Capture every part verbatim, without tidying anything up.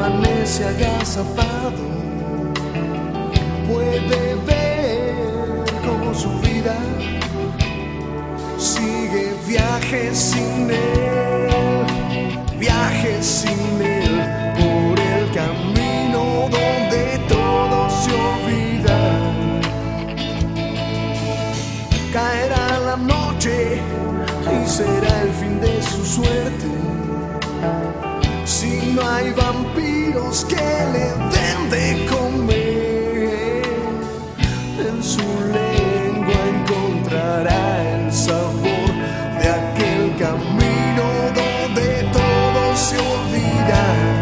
permanece agazapado, puede ver cómo su vida sigue viaje sin él, viaje sin él, por el camino donde todo se olvida. Caerá la noche y será el fin de su suerte, si no hay vampiros que le den de comer. En su lengua encontrará el sabor de aquel camino donde todo se olvida.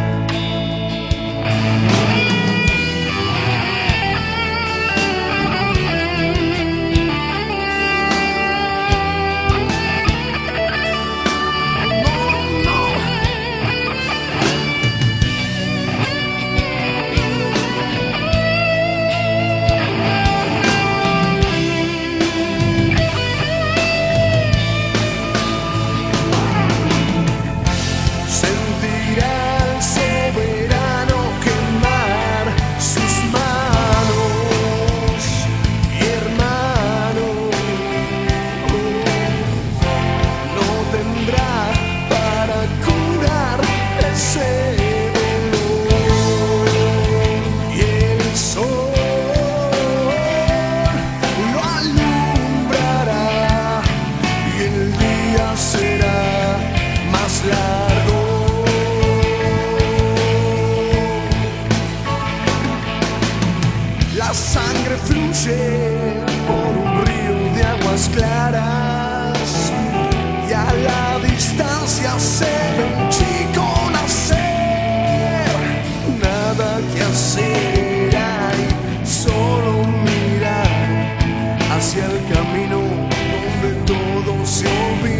La sangre fluye por un río de aguas claras y a la distancia se ve un chico nacer. Nada que hacer hay, solo mirar hacia el camino donde todo se olvida.